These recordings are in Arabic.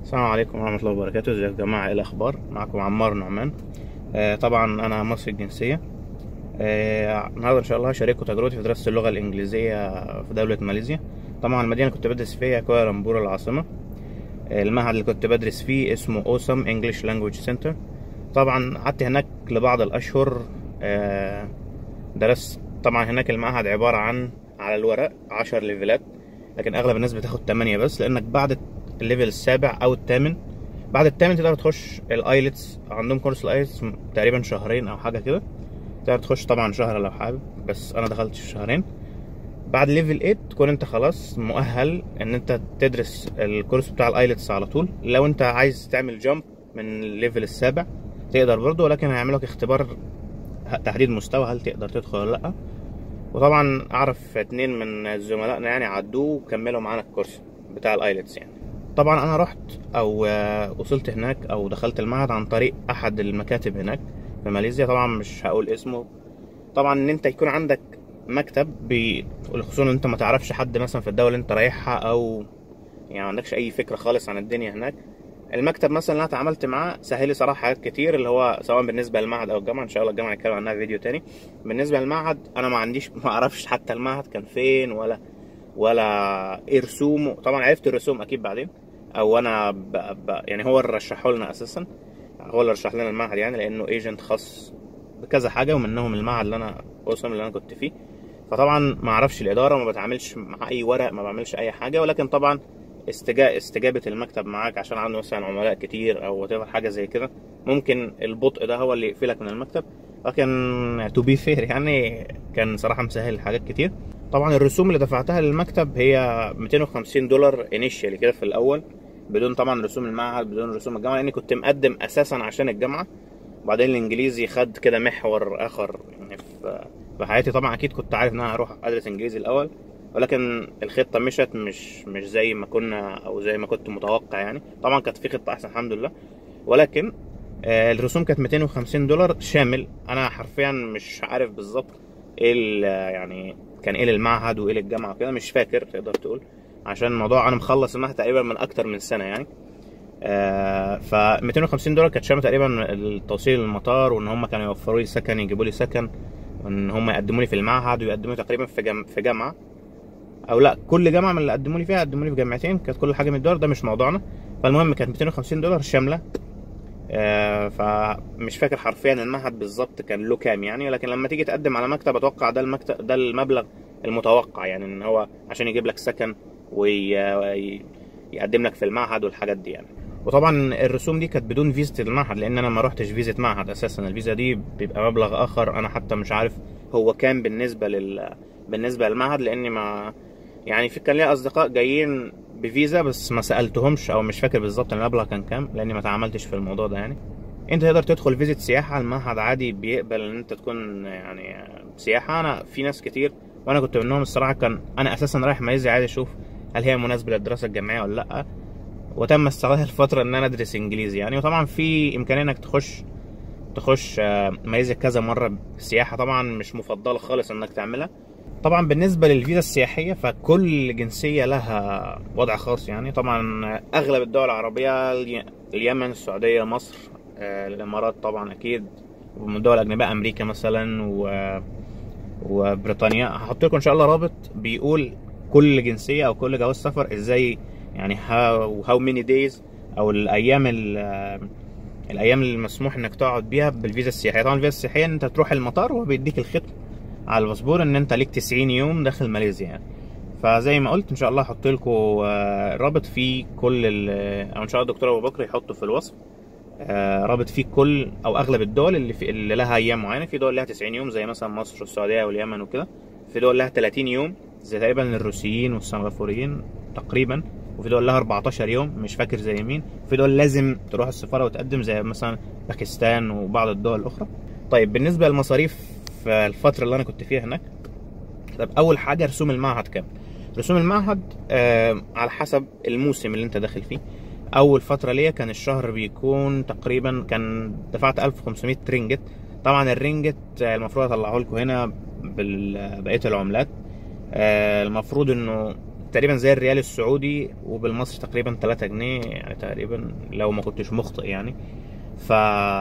السلام عليكم ورحمة الله وبركاته. ازيكم يا جماعة؟ ايه الأخبار؟ معكم عمار نعمان. طبعا أنا مصري الجنسية. النهاردة إن شاء الله هشارككم تجربتي في دراسة اللغة الإنجليزية في دولة ماليزيا. طبعا المدينة اللي كنت بدرس فيها كوالالمبور العاصمة. المعهد اللي كنت بدرس فيه اسمه أوسم انجلش لانجويج سنتر. طبعا قعدت هناك لبعض الأشهر. درست طبعا هناك. المعهد عبارة عن على الورق 10 ليفلات، لكن أغلب الناس بتاخد 8 بس، لأنك بعد الليفل السابع أو الثامن، بعد الثامن تقدر تخش الايلتس. عندهم كورس الايلتس تقريبا شهرين او حاجه كده، تقدر تخش طبعا شهر لو حابب، بس انا دخلت في شهرين. بعد ليفل 8 تكون انت خلاص مؤهل ان انت تدرس الكورس بتاع الايلتس على طول. لو انت عايز تعمل جامب من الليفل السابع تقدر برضه، ولكن هيعملك اختبار تحديد مستوى هل تقدر تدخل ولا لا. وطبعا اعرف 2 من زملائنا يعني عدوه وكملوا معانا الكورس بتاع الايلتس يعني. طبعا انا رحت او وصلت هناك او دخلت المعهد عن طريق احد المكاتب هناك في ماليزيا. طبعا مش هقول اسمه. طبعا ان انت يكون عندك مكتب خصوصا ان انت ما تعرفش حد مثلا في الدولة اللي انت رايحها، او يعني ما عندكش اي فكرة خالص عن الدنيا هناك. المكتب مثلا اللي انا اتعاملت معاه سهل لي صراحة حاجات كتير، اللي هو سواء بالنسبة للمعهد او الجامعة. ان شاء الله الجامعة هنتكلم عنها في فيديو تاني. بالنسبة للمعهد انا ما اعرفش حتى المعهد كان فين ولا ايه رسومه. طبعا عرفت الرسوم اكيد بعدين، او انا يعني هو اللي رشحه لنا اساسا، هو اللي رشح لنا المعهد يعني، لانه ايجنت خاص بكذا حاجه، ومنهم المعهد اللي انا اوسم اللي انا كنت فيه. فطبعا ما اعرفش الاداره، ما بتعاملش مع اي ورق، ما بعملش اي حاجه. ولكن طبعا استجابه المكتب معاك عشان عنده مثلا عملاء كتير او حاجه زي كده، ممكن البطء ده هو اللي يقفلك من المكتب. لكن تو بي فير يعني كان صراحه مسهل حاجات كتير. طبعا الرسوم اللي دفعتها للمكتب هي $250 انيشيالي كده في الاول، بدون طبعا رسوم المعهد، بدون رسوم الجامعه، لاني كنت مقدم اساسا عشان الجامعه. وبعدين الانجليزي خد كده محور اخر يعني في حياتي. طبعا اكيد كنت عارف ان انا هروح ادرس انجليزي الاول، ولكن الخطه مشت مش زي ما كنا او زي ما كنت متوقع يعني. طبعا كانت في خطه احسن الحمد لله، ولكن الرسوم كانت $250 شامل. انا حرفيا مش عارف بالظبط ايه يعني كان ايه للمعهد وايه للجامعه وكده، مش فاكر تقدر تقول، عشان الموضوع انا مخلص المعهد تقريبا من اكتر من سنه يعني. ف $250 كانت شامله تقريبا التوصيل للمطار، وان هم كانوا يوفروا لي سكن، يجيبوا لي سكن، وان هم يقدموا لي في المعهد، ويقدموا لي تقريبا في جامعه، او لا كل جامعه من اللي قدموا لي فيها قدموا لي في جامعتين. كانت كل حاجه $100، ده مش موضوعنا. فالمهم كانت $250 شامله. فمش فاكر حرفيا المعهد بالظبط كان له كام يعني، ولكن لما تيجي تقدم على مكتب اتوقع ده المبلغ المتوقع يعني، ان هو عشان يجيب لك سكن ويقدم لك في المعهد والحاجات دي يعني. وطبعا الرسوم دي كانت بدون فيزة المعهد، لان انا ما روحتش فيزة معهد اساسا. الفيزا دي بيبقى مبلغ اخر، انا حتى مش عارف هو كام بالنسبه للمعهد، لاني ما يعني كان ليا اصدقاء جايين بفيزا بس ما سالتهمش، او مش فاكر بالظبط المبلغ كان كام، لاني ما تعاملتش في الموضوع ده يعني. انت تقدر تدخل فيزة سياحه، المعهد عادي بيقبل ان انت تكون يعني سياحه. انا في ناس كتير وانا كنت منهم الصراحه، كان انا اساسا رايح ماليزيا عايز اشوف هل هي مناسبه للدراسه الجامعيه ولا لا، وتم استغلال الفتره ان انا ادرس انجليزي يعني. وطبعا في امكانيه انك تخش ماليزيا كذا مره سياحه، طبعا مش مفضله خالص انك تعملها. طبعا بالنسبه للفيزا السياحيه فكل جنسيه لها وضع خاص يعني. طبعا اغلب الدول العربيه، اليمن، السعوديه، مصر، الامارات طبعا اكيد، ومن الدول الاجنبيه امريكا مثلا وبريطانيا. هحط لكم ان شاء الله رابط بيقول كل جنسيه او كل جواز سفر ازاي يعني، هاو ماني دايز، او الايام اللي مسموح انك تقعد بيها بالفيزا السياحيه. طبعا الفيزا السياحيه ان انت تروح المطار وبيديك الختم على الباسبور ان انت ليك 90 يوم داخل ماليزيا يعني. فزي ما قلت ان شاء الله هحط لكم رابط فيه كل او ان شاء الله الدكتور ابو بكر يحطه في الوصف، رابط فيه كل او اغلب الدول اللي لها ايام معينه. في دول لها 90 يوم زي مثلا مصر والسعوديه واليمن وكده، في دول لها 30 يوم زي تقريبا الروسيين والسنغافوريين تقريبا، وفي دول لها 14 يوم مش فاكر زي مين، في دول لازم تروح السفاره وتقدم زي مثلا باكستان وبعض الدول الاخرى. طيب بالنسبه للمصاريف في الفتره اللي انا كنت فيها هناك، طب اول حاجه رسوم المعهد كام؟ رسوم المعهد على حسب الموسم اللي انت داخل فيه. اول فتره ليا كان الشهر بيكون تقريبا، كان دفعت 1500 رينجت. طبعا الرينجت المفروض اطلعه لكم هنا بقيه العملات. المفروض انه تقريبا زي الريال السعودي، وبالمصري تقريبا 3 جنيه يعني تقريبا لو ما كنتش مخطئ يعني. ف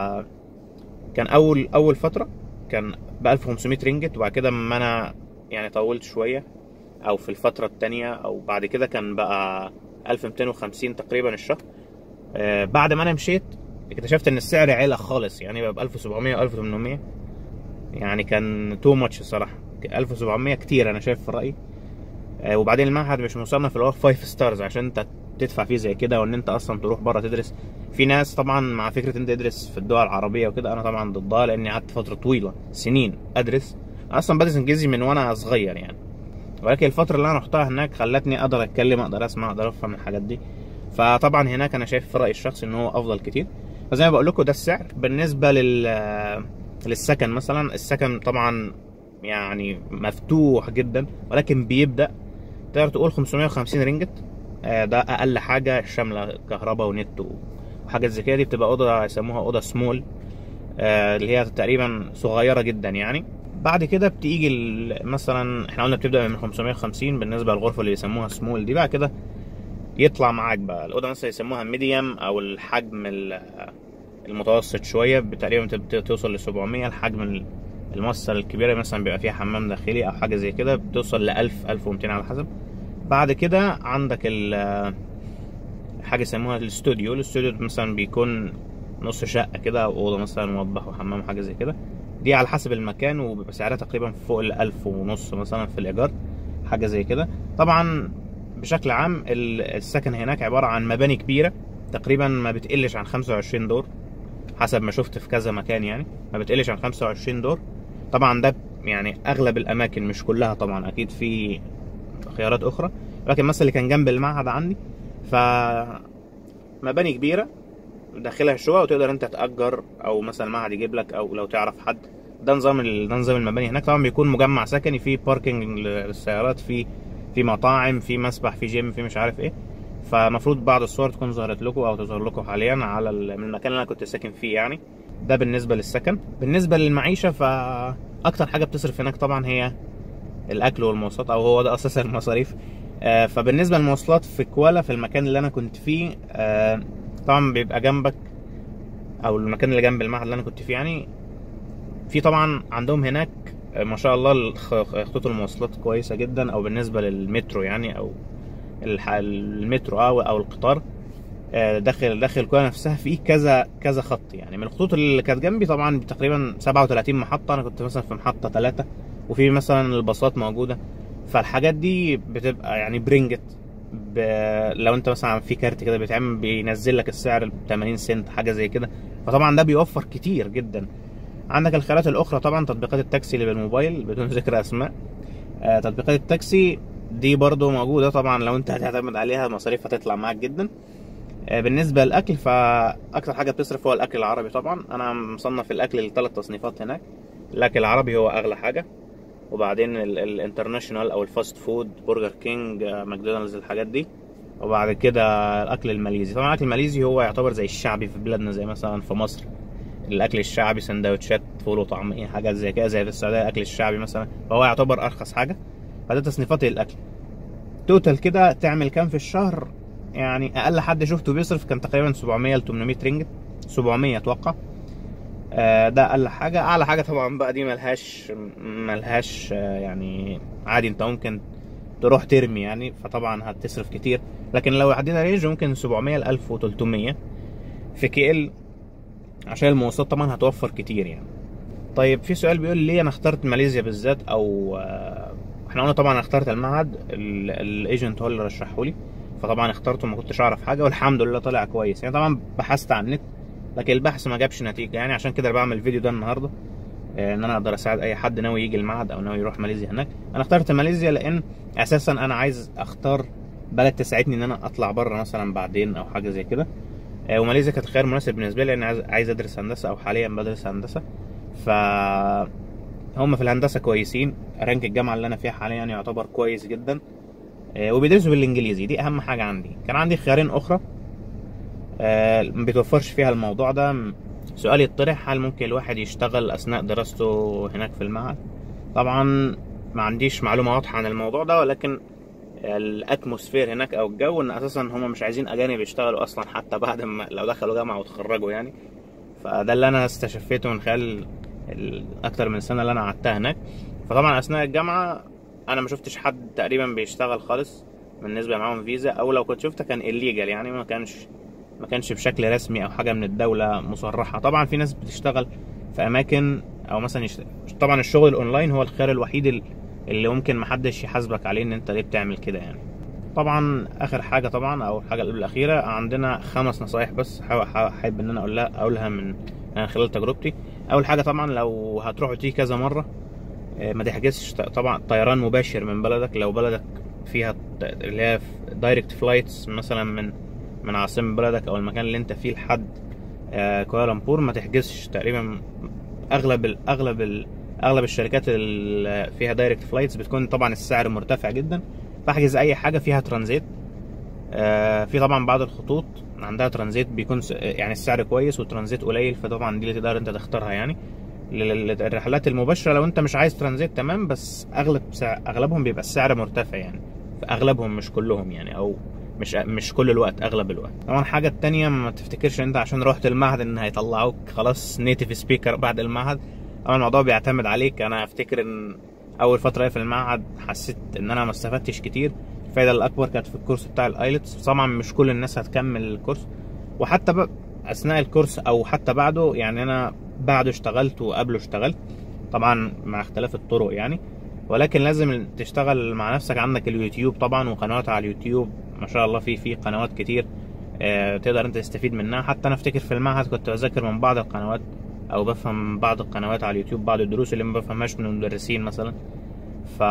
كان اول فتره كان ب 1500 رينجت، وبعد كده اما انا يعني طولت شويه، او في الفتره التانية او بعد كده كان بقى 1250 تقريبا الشهر. بعد ما انا مشيت اكتشفت ان السعر علا خالص، يعني بقى ب 1700 و 1800. يعني كان تو ماتش الصراحه. 1700 كتير انا شايف في رايي. وبعدين المعهد مش مصنف اللي هو 5 ستارز عشان انت تدفع فيه زي كده، وان انت اصلا تروح بره تدرس. في ناس طبعا مع فكره انت تدرس في الدول العربيه وكده، انا طبعا ضدها لاني قعدت فتره طويله سنين ادرس. اصلا بدرس انجليزي من وانا صغير يعني، ولكن الفتره اللي انا رحتها هناك خلتني اقدر اتكلم، اقدر اسمع، اقدر افهم الحاجات دي. فطبعا هناك انا شايف في رايي الشخصي ان هو افضل كتير. فزي ما بقول لكم ده السعر. بالنسبه للسكن مثلا، السكن طبعا يعني مفتوح جدا، ولكن بيبدا تقدر تقول 550 رينجت. ده اقل حاجه شامله كهرباء ونت وحاجات زي كده. دي بتبقى اوضه يسموها اوضه سمول، اللي هي تقريبا صغيره جدا يعني. بعد كده بتيجي مثلا احنا قلنا بتبدا من 550 بالنسبه للغرفه اللي بيسموها سمول دي. بعد كده يطلع معاك بقى الاوضه مثلا يسموها ميديوم او الحجم المتوسط شويه، تقريبا توصل ل 700. الحجم المؤسسه الكبيره مثلا بيبقى فيها حمام داخلي او حاجه زي كده بتوصل ل 1000 1200 على حسب. بعد كده عندك حاجه يسموها الاستوديو مثلا بيكون نص شقه كده، او اوضه مثلا مطبخ وحمام حاجه زي كده. دي على حسب المكان، وبيبقى سعرها تقريبا فوق 1000 ونص مثلا في الايجار، حاجه زي كده. طبعا بشكل عام السكن هناك عباره عن مباني كبيره، تقريبا ما بتقلش عن 25 دور حسب ما شفت في كذا مكان، يعني ما بتقلش عن 25 دور. طبعا ده يعني اغلب الاماكن، مش كلها طبعا، اكيد في خيارات اخرى، لكن مثلا اللي كان جنب المعهد عندي مباني كبيره داخلها شقق، وتقدر انت تأجر او مثلا المعهد يجيب لك، او لو تعرف حد. ده نظام المباني هناك. طبعا بيكون مجمع سكني، فيه باركينج للسيارات، في مطاعم، في مسبح، في جيم، في مش عارف ايه. فمفروض بعض الصور تكون ظهرت لكم او تظهر لكم حاليا على من المكان اللي انا كنت ساكن فيه يعني. ده بالنسبه للسكن. بالنسبه للمعيشه، فاكتر حاجه بتصرف هناك طبعا هي الاكل والمواصلات، او هو ده اساس المصاريف. فبالنسبه للمواصلات في كوالا، في المكان اللي انا كنت فيه، طبعا بيبقى جنبك، او المكان اللي جنب المعهد اللي انا كنت فيه يعني، في طبعا عندهم هناك ما شاء الله خطوط المواصلات كويسه جدا. او بالنسبه للمترو يعني، او المترو او القطار، داخل كوالا نفسها في كذا خط يعني. من الخطوط اللي كانت جنبي طبعا تقريبا 37 محطه، انا كنت مثلا في محطه 3، وفي مثلا الباصات موجوده. فالحاجات دي بتبقى يعني برينجت لو انت مثلا في كارت كده بيتعمل بينزل لك السعر ب 80 سنت حاجه زي كده. فطبعا ده بيوفر كتير جدا. عندك الخيارات الاخرى طبعا تطبيقات التاكسي اللي بالموبايل بدون ذكر اسماء. تطبيقات التاكسي دي برضو موجوده طبعا، لو انت هتعتمد عليها مصاريف هتطلع معاك جدا. بالنسبه للاكل، فاكتر حاجه بتصرف هو الاكل العربي. طبعا انا مصنف الاكل ل3 تصنيفات هناك. الاكل العربي هو اغلى حاجه، وبعدين الانترناشونال او الفاست فود، برجر كينج، ماكدونالدز، الحاجات دي. وبعد كده الاكل الماليزي. طبعا الاكل الماليزي هو يعتبر زي الشعبي في بلادنا، زي مثلا في مصر الاكل الشعبي سندوتشات فول وطعميه حاجات زي كده، زي في السعوديه الاكل الشعبي مثلا، فهو يعتبر ارخص حاجه. فده تصنيفات الاكل. توتال كده تعمل كام في الشهر؟ يعني اقل حد شفته بيصرف كان تقريبا 700 ل 800 رينجت، 700 اتوقع. ده اقل حاجه. اعلى حاجه طبعا بقى دي ملهاش يعني عادي، انت ممكن تروح ترمي يعني، فطبعا هتصرف كتير. لكن لو عدينا رينج ممكن 700 ل 1300 في كي ال، عشان المواصلات طبعا هتوفر كتير يعني. طيب في سؤال بيقول ليه انا اخترت ماليزيا بالذات، او احنا قلنا طبعا انا اخترت المعهد، الايجنت هو اللي رشحهولي، فطبعا اخترته ما كنتش اعرف حاجه، والحمد لله طلع كويس يعني. طبعا بحثت عن النت، لكن البحث ما جابش نتيجه يعني. عشان كده بعمل الفيديو ده النهارده، ان انا اقدر اساعد اي حد ناوي يجي المعهد او ناوي يروح ماليزيا هناك. انا اخترت ماليزيا لان اساسا انا عايز اختار بلد تساعدني ان انا اطلع بره مثلا بعدين او حاجه زي كده. وماليزيا كانت خيار مناسب بالنسبه لي، لان عايز ادرس هندسه، او حاليا بدرس هندسه. ف هم في الهندسه كويسين، رانك الجامعه اللي انا فيها حاليا يعتبر كويس جدا، وبيدرسوا بالانجليزي. دي اهم حاجه عندي. كان عندي خيارين اخرى ما بيتوفرش فيها الموضوع ده. سؤال يطرح: هل ممكن الواحد يشتغل اثناء دراسته هناك في المعهد؟ طبعا ما عنديش معلومه واضحه عن الموضوع ده، ولكن الاتموسفير هناك او الجو، ان اساسا هم مش عايزين اجانب يشتغلوا اصلا حتى بعد ما لو دخلوا جامعه وتخرجوا يعني. فده اللي انا استشفيته من خلال اكتر من سنه اللي انا قعدتها هناك. فطبعا اثناء الجامعه انا ما شفتش حد تقريبا بيشتغل خالص بالنسبه معاهم فيزا، او لو كنت شفته كان الليجال يعني، ما كانش بشكل رسمي او حاجه من الدوله مصرحه. طبعا في ناس بتشتغل في اماكن او مثلا طبعا الشغل الاونلاين هو الخيار الوحيد اللي ممكن محدش يحاسبك عليه ان انت ليه بتعمل كده يعني. طبعا اخر حاجه طبعا او الحاجه الاخيره، عندنا 5 نصايح بس حابب ان انا اقولها من خلال تجربتي. اول حاجه طبعا لو هتروح وتيجي كذا مره، ما تحجزش طبعا طيران مباشر من بلدك. لو بلدك فيها اللي هي دايركت فلايتس مثلا من عاصمه بلدك او المكان اللي انت فيه لحد كوالالمبور، ما تحجزش. تقريبا اغلب الشركات اللي فيها دايركت فلايتس بتكون طبعا السعر مرتفع جدا، فاحجز اي حاجه فيها ترانزيت. في طبعا بعض الخطوط عندها ترانزيت بيكون يعني السعر كويس والترانزيت قليل، فطبعا دي اللي تقدر انت تختارها يعني. للرحلات المباشره لو انت مش عايز ترانزيت تمام، بس اغلبهم بيبقى السعر مرتفع يعني، اغلبهم مش كلهم يعني، او مش كل الوقت، اغلب الوقت. طبعا الحاجه التانية، ما تفتكرش انت عشان رحت المعهد ان هيطلعوك خلاص نيتيف سبيكر بعد المعهد. طبعا الموضوع بيعتمد عليك. انا افتكر ان اول فتره في المعهد حسيت ان انا ما استفدتش كتير. الفايده الاكبر كانت في الكورس بتاع الايلتس. طبعا مش كل الناس هتكمل الكورس، وحتى اثناء الكورس او حتى بعده يعني، انا بعده اشتغلت وقبله اشتغلت طبعا مع اختلاف الطرق يعني. ولكن لازم تشتغل مع نفسك. عندك اليوتيوب طبعا وقنوات على اليوتيوب ما شاء الله، في قنوات كتير تقدر انت تستفيد منها. حتى انا افتكر في المعهد كنت بذاكر من بعض القنوات او بفهم من بعض القنوات على اليوتيوب بعض الدروس اللي ما بفهمهاش من المدرسين مثلا. ف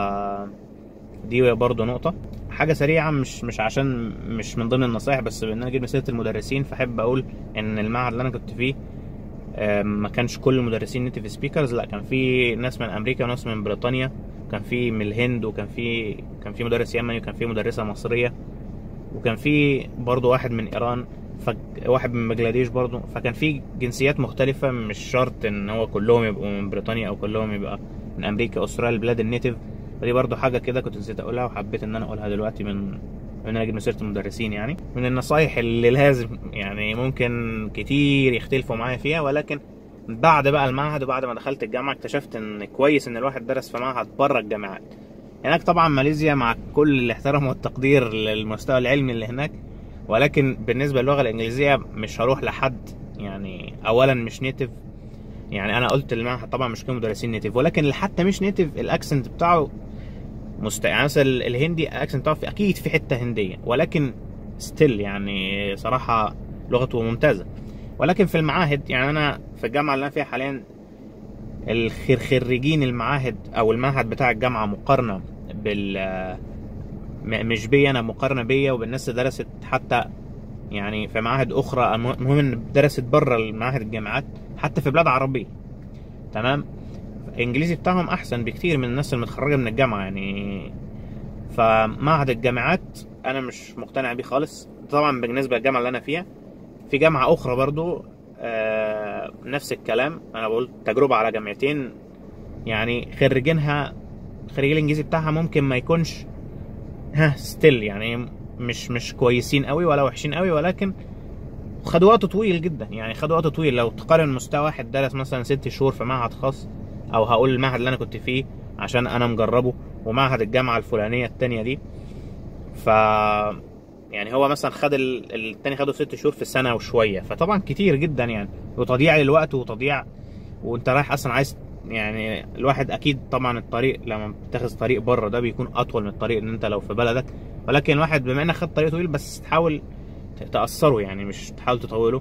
دي برضو نقطة. حاجة سريعة مش عشان مش من ضمن النصائح، بس بان انا جيت مسيرة المدرسين، فاحب اقول ان المعهد اللي انا كنت فيه ما كانش كل المدرسين نيتيف سبيكرز، لا كان في ناس من امريكا وناس من بريطانيا، كان في من الهند، وكان في مدرس يمني، وكان في مدرسة مصرية، وكان في برضو واحد من ايران، واحد من بنجلاديش برضو. فكان في جنسيات مختلفة، مش شرط ان هو كلهم يبقوا من بريطانيا او كلهم يبقى من امريكا، استراليا، البلاد النيتيف. فدي برضو حاجة كده كنت نسيت اقولها وحبيت ان انا اقولها دلوقتي من انا اجيب مسيرة المدرسين يعني. من النصايح اللي لازم يعني ممكن كتير يختلفوا معايا فيها، ولكن بعد بقى المعهد وبعد ما دخلت الجامعة اكتشفت ان كويس ان الواحد درس في معهد بره الجامعات. هناك طبعا ماليزيا مع كل الاحترام والتقدير للمستوى العلمي اللي هناك، ولكن بالنسبة للغة الانجليزية مش هروح لحد يعني اولا مش نيتيف. يعني انا قلت المعهد طبعا مش كل مدرسين نيتيف، ولكن اللي حتى مش نيتيف الاكسنت بتاعه يعني مثلا الهندي الاكسنت بتاعه اكيد في حتة هندية، ولكن ستيل يعني صراحة لغته ممتازة. ولكن في المعاهد يعني انا في الجامعة اللي انا فيها حاليا، خريجين المعاهد او المعهد بتاع الجامعة مقارنة مش بيا انا، مقارنة بيا وبالناس اللي درست حتى يعني في معاهد اخرى، المهم ان درست بره المعاهد الجامعات حتى في بلاد عربية تمام، الانجليزي بتاعهم احسن بكتير من الناس المتخرجة من الجامعة يعني. فمعهد الجامعات انا مش مقتنع بيه خالص. طبعا بالنسبة للجامعة اللي انا فيها، في جامعة اخرى برضو نفس الكلام. انا بقول تجربة على جامعتين يعني خريجين الانجليزي بتاعها ممكن ما يكونش ستيل يعني مش كويسين قوي ولا وحشين قوي، ولكن خدوا وقت طويل جدا يعني. خدوا وقت طويل لو تقارن مستوى واحد درس مثلا 6 شهور في معهد خاص، او هقول المعهد اللي انا كنت فيه عشان انا مجربه، ومعهد الجامعة الفلانية التانية دي. ف يعني هو مثلا خد التاني خده 6 شهور في سنة وشوية، فطبعا كتير جدا يعني، وتضييع للوقت وتضييع، وانت رايح اصلا عايز يعني. الواحد اكيد طبعا الطريق لما بتاخذ طريق بره ده بيكون اطول من الطريق ان انت لو في بلدك، ولكن الواحد بما انك خد طريق طويل بس تحاول تأثره يعني، مش تحاول تطوله.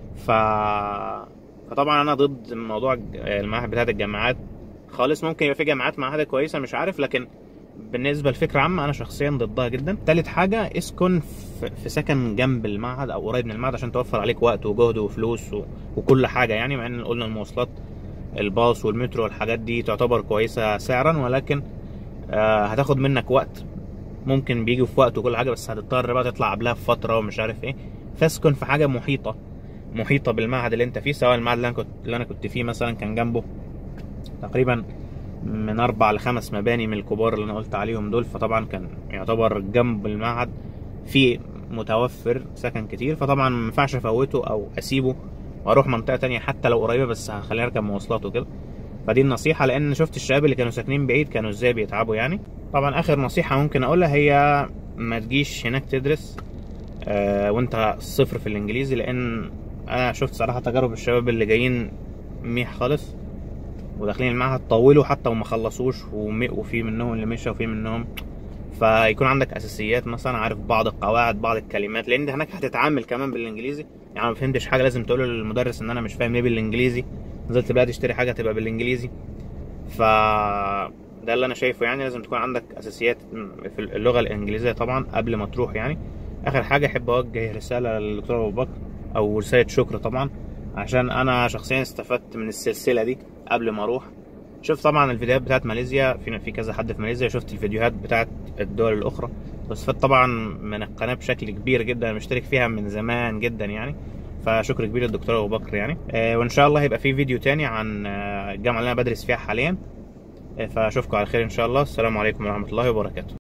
فطبعا انا ضد موضوع المعاهد بتاعت الجامعات خالص. ممكن يبقى في جامعات معاهدها كويسة مش عارف، لكن بالنسبة لفكرة عامة انا شخصيا ضدها جدا. تالت حاجة، اسكن في سكن جنب المعهد او قريب من المعهد عشان توفر عليك وقت وجهد وفلوس وكل حاجة يعني. مع ان قلنا المواصلات الباص والمترو والحاجات دي تعتبر كويسة سعرا، ولكن هتاخد منك وقت، ممكن بيجي في وقت وكل حاجة، بس هتضطر بقى تطلع قبلها بفترة ومش عارف ايه. فاسكن في حاجة محيطة بالمعهد اللي انت فيه، سواء المعهد اللي انا كنت فيه مثلا كان جنبه تقريبا من 4 ل5 مباني من الكبار اللي انا قلت عليهم دول، فطبعا كان يعتبر جنب المعهد، في متوفر سكن كتير، فطبعا ما ينفعش افوته او اسيبه واروح منطقه تانية حتى لو قريبه، بس هخليني اركب مواصلات وكده. فدي النصيحه، لان شفت الشباب اللي كانوا ساكنين بعيد كانوا ازاي بيتعبوا يعني. طبعا اخر نصيحه ممكن اقولها هي ما تجيش هناك تدرس وانت صفر في الانجليزي، لان انا شفت صراحه تجارب الشباب اللي جايين ميح خالص وداخلين المعهد طولوا حتى وما خلصوش، وفي منهم اللي مشى وفي منهم. فيكون عندك اساسيات، مثلا عارف بعض القواعد بعض الكلمات، لان هناك هتتعامل كمان بالانجليزي. يعني ما فهمتش حاجه لازم تقول للمدرس ان انا مش فاهم ليه بالانجليزي، نزلت بقى تشتري حاجه تبقى بالانجليزي. ف ده اللي انا شايفه، يعني لازم تكون عندك اساسيات في اللغه الانجليزيه طبعا قبل ما تروح يعني. اخر حاجه احب اوجه رساله للدكتور ابو بكر، او رساله شكر طبعا، عشان انا شخصيا استفدت من السلسله دي قبل ما اروح. شفت طبعا الفيديوهات بتاعت ماليزيا، في كذا حد في ماليزيا، شفت الفيديوهات بتاعت الدول الاخرى، واستفدت طبعا من القناه بشكل كبير جدا، مشترك فيها من زمان جدا يعني. فشكر كبير للدكتور ابو بكر يعني. وان شاء الله هيبقى في فيديو تاني عن الجامعه اللي انا بدرس فيها حاليا. فاشوفكم على خير ان شاء الله. السلام عليكم ورحمه الله وبركاته.